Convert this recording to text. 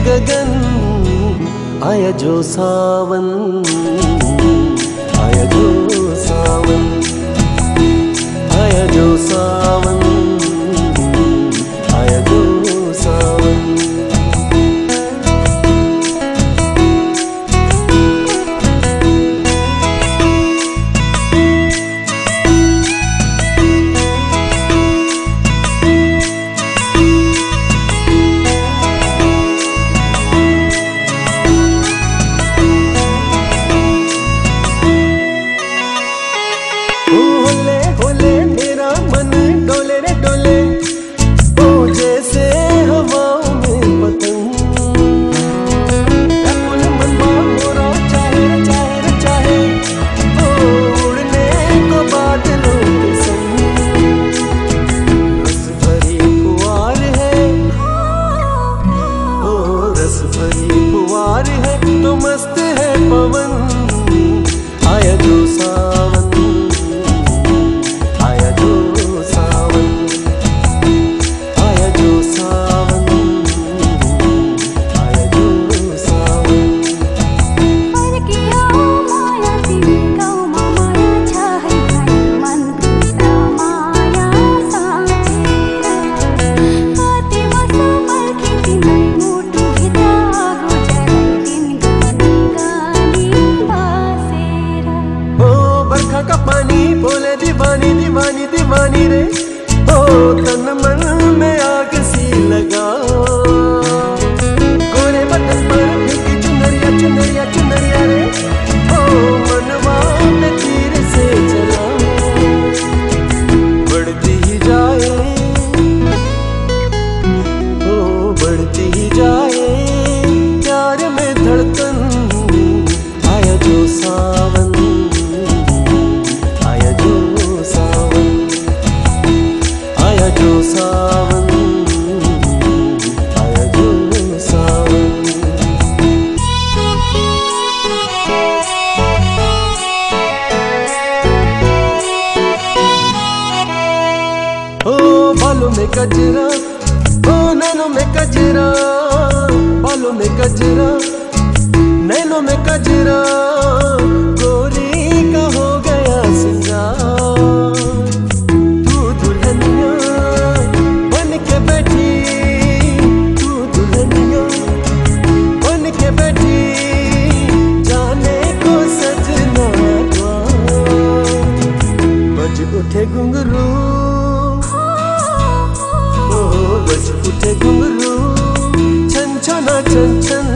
गगन। आया जो सावन, आया जो सावन, आया जो सावन, आया जो सावन। होले होले मेरा मन डोले रे डोले, ओ जैसे हवाओं में पतंग। मनवा मोरा चाहे रे चाहे रे चाहे, ओ उड़ने को बादलों के संग। रस भरी फुहार है, ओ रस भरी फुहार है, तो मस्त है पवन। आया जो सावन, आया जो सावन, आया जो सावन, आया जो सावन। परकिया माया तिमी गाउँमा माया छ है भाइ, मनको माया साँचेर। कति वर्ष पर्खी तिमी मुटु भित्र गुजराई दिन गानी गानी बसेर। ओ बरखा का पानी बोले दीवानी दीवानी दीवानी रे, ओ तन मन में आग सी लगा। गोरे बदन पर भीगी चुनरिया चुनरिया चुनरिया रे, ओ मनवा में तीर से चला। बढ़ती ही जाए, ओ बढ़ती ही जाए प्यार में धड़कन। आया जो सावन, आया जो सावन, आया जो सावन, आया जो सावन। ओ बालों में गजरा, ओ नैनों में गजरा, बालों में गजरा, नैनों में गजरा, गोरी का हो गया सिंगार। तू दुल्हनिया बन के बैठी, तू दुल्हनिया बन के बैठी, जाने को सजना द्वार। बज उठे घुंघरू, ओ बज उठे घुंघरू, छन छना छन छन,